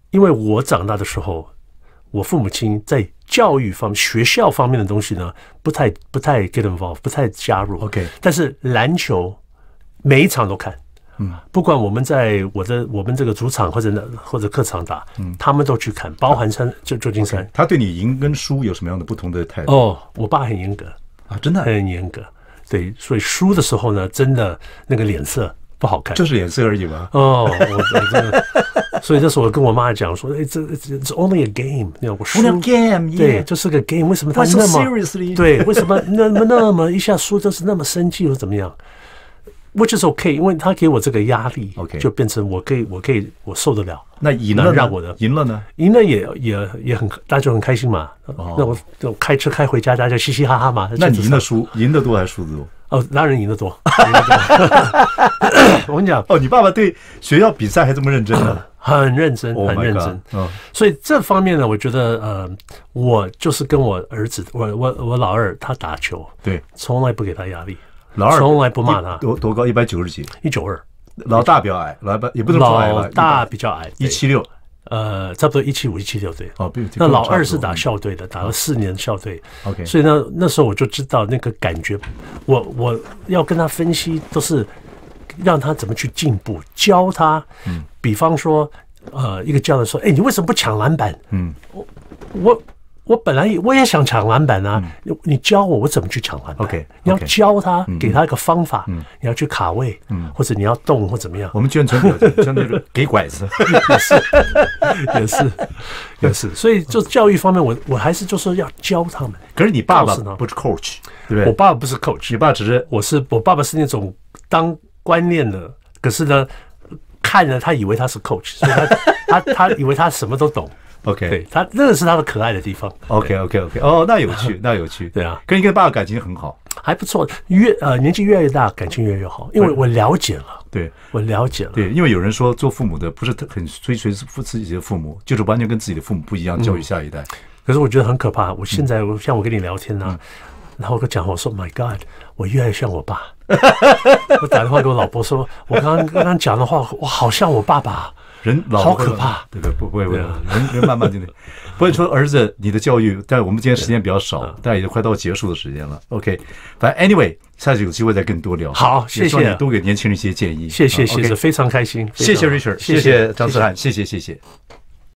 因为我长大的时候，我父母亲在教育方面、学校方面的东西呢，不太 get involved， 不太加入。 OK， 但是篮球每一场都看。不管我们在我们这个主场或者客场打，他们都去看，包含旧金山。 他对你赢跟输有什么样的不同的态度？ 哦，我爸很严格啊，真的很严格。对，所以输的时候呢，真的那个脸色不好看， 就是脸色而已嘛。 哦，我真的，所以那时候我跟我妈讲说，哎，这 it's only a game， 我输 game， 对，这是个 game， 为什么他那么 seriously？ 对，为什么那么一下输就是那么生气或怎么样？Which is OK， 因为他给我这个压力 ，OK， 就变成我受得了。 那赢了让我的赢了呢？ 赢了也很大家就很开心嘛。那我开车开回家，大家嘻嘻哈哈嘛。 那你赢得多还是输得多？ 哦，当然赢得多。我跟你讲， 哦，你爸爸对学校比赛还这么认真呢？ 很认真，很认真。所以这方面呢，我觉得我就是跟我儿子，我老二他打球， 对， 从来不给他压力。 老二从来不骂他， 多高？190几 ？192。 老大比较矮，也不能说矮了， 老大比较矮 ，176。 差不多175、176对。 哦， 那老二是打校队的，打了4年校队。 OK， 所以呢，那时候我就知道那个感觉，我要跟他分析，都是让他怎么去进步，教他。比方说，一个教练说：“哎，你为什么不抢篮板？”我本来我也想抢篮板啊，你教我怎么去抢篮板 ？OK， 你要教他，给他一个方法，你要去卡位，或者你要动或怎么样。 我们眷村真的给拐子， 也是。所以就教育方面，我还是就是要教他们。 可是你爸爸不是 coach， 对不对？ 我爸爸不是 coach， 你爸只是我爸爸是那种当观念的，可是呢，看了他以为他是 coach， 所以他以为他什么都懂。 OK， 对他那个是他的可爱的地方。 OK， 哦，那有趣，那有趣。 对啊， 跟你跟爸爸感情很好， 还不错。年纪越来越大，感情越来越好，因为我了解了。 对， 我了解了。 对，因为有人说做父母的不是很追随自己的父母，就是完全跟自己的父母不一样，教育下一代。 可是我觉得很可怕。我现在像我跟你聊天啊，然后我讲我说 My God， 我越来越像我爸。我打电话给我老婆说，我刚刚讲的话，我好像我爸爸。 人老好可怕， 对，不会，人慢慢就不会说儿子你的教育，但我们今天时间比较少，但也快到结束的时间了。OK， 反正 anyway， 下次有机会再更多聊。 好，谢谢， 多给年轻人一些建议。 谢谢，非常开心。 谢谢 Richard， 谢谢张思涵，谢谢。